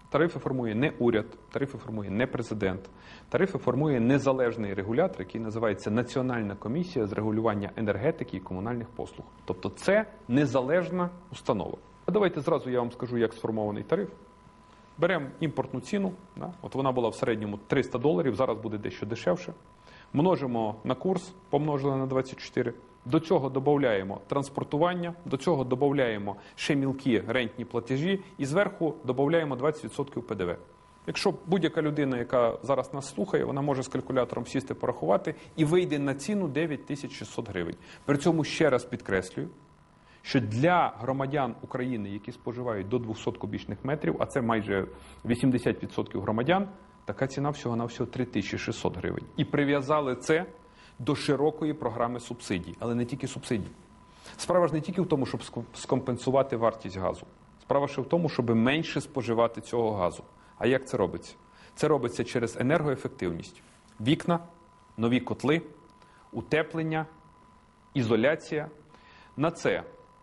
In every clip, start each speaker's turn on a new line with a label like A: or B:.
A: Тарифи формує не уряд, тарифи формує не президент, тарифи формує незалежний регулятор, який називається Національна комісія з регулювання енергетики і комунальних послуг. Тобто це незалежна установа. Давайте зразу я вам скажу, як сформований тариф. Беремо імпортну ціну, от вона була в середньому $300, зараз буде дещо дешевше. Множимо на курс, помножили на 24. До цього додаємо транспортування, до цього додаємо ще мілкі рентні платежі і зверху додаємо 20% ПДВ. Якщо будь-яка людина, яка зараз нас слухає, вона може з калькулятором сісти, порахувати і вийде на ціну 9600 гривень. При цьому ще раз підкреслюю, що для громадян України, які споживають до 200 кубічних метрів, а це майже 80% громадян, така ціна всього-навсього 3600 гривень. І прив'язали це до широкої програми субсидій, але не тільки субсидій. Справа ж не тільки в тому, щоб скомпенсувати вартість газу. Справа ще в тому, щоб менше споживати цього газу. А як це робиться? Це робиться через енергоефективність. Вікна, нові котли, утеплення, ізоляція. На це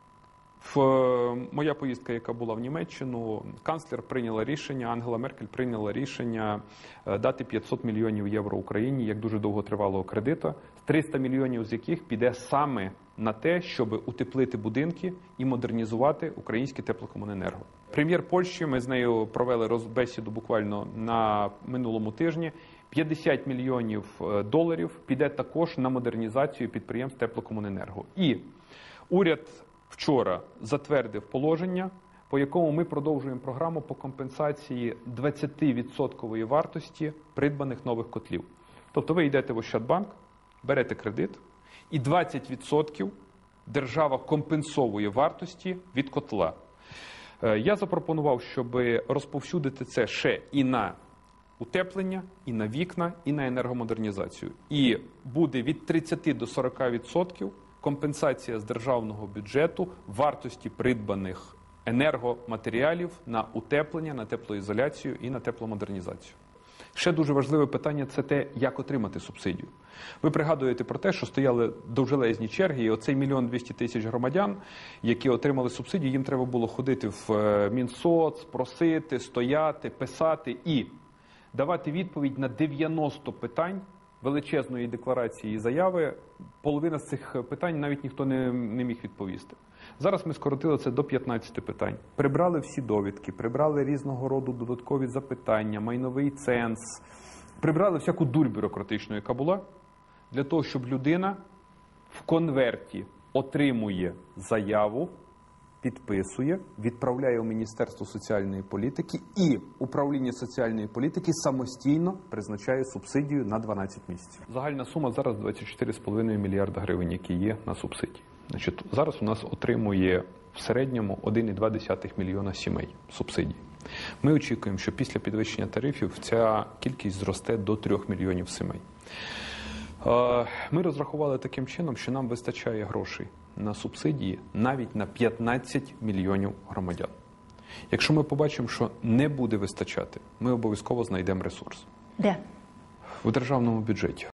A: моя поїздка, яка була в Німеччину, канцлер прийняла рішення, Ангела Меркель прийняла рішення дати 500 мільйонів євро Україні, як дуже довготривалого кредиту, 300 мільйонів з яких піде саме на те, щоб утеплити будинки і модернізувати українське теплокомуненерго. Прем'єр Польщі, ми з нею провели розбесіду буквально на минулому тижні, 50 мільйонів доларів піде також на модернізацію підприємств теплокомуненерго. І уряд вчора затвердив положення, по якому ми продовжуємо програму по компенсації 20% вартості придбаних нових котлів. Тобто ви йдете в Ощадбанк, берете кредит і 20% держава компенсовує вартості від котла. Я запропонував, щоб розповсюдити це ще і на утеплення, і на вікна, і на енергомодернізацію. І буде від 30 до 40% компенсація з державного бюджету вартості придбаних енергоматеріалів на утеплення, на теплоізоляцію і на тепломодернізацію. Ще дуже важливе питання – це те, як отримати субсидію. Ви пригадуєте про те, що стояли довжелезні черги, і оцей 1 200 000 громадян, які отримали субсидію, їм треба було ходити в Мінсоц, просити, стояти, писати і давати відповідь на 90 питань величезної декларації і заяви. Половина з цих питань навіть ніхто не міг відповісти. Зараз ми скоротили це до 15 питань. Прибрали всі довідки, прибрали різного роду додаткові запитання, майновий ценз, прибрали всяку дурь бюрократичну, яка була, для того, щоб людина в конверті отримує заяву, підписує, відправляє у Міністерство соціальної політики і управління соціальної політики самостійно призначає субсидію на 12 місяців. Загальна сума зараз 24,5 мільярда гривень, які є на субсидії. Значить, зараз у нас отримує в середньому 1,2 мільйона сімей субсидій. Ми очікуємо, що після підвищення тарифів ця кількість зросте до 3 мільйонів сімей. Ми розрахували таким чином, що нам вистачає грошей на субсидії навіть на 15 мільйонів громадян. Якщо ми побачимо, що не буде вистачати, ми обов'язково знайдемо ресурс.
B: Де?
A: В державному бюджеті.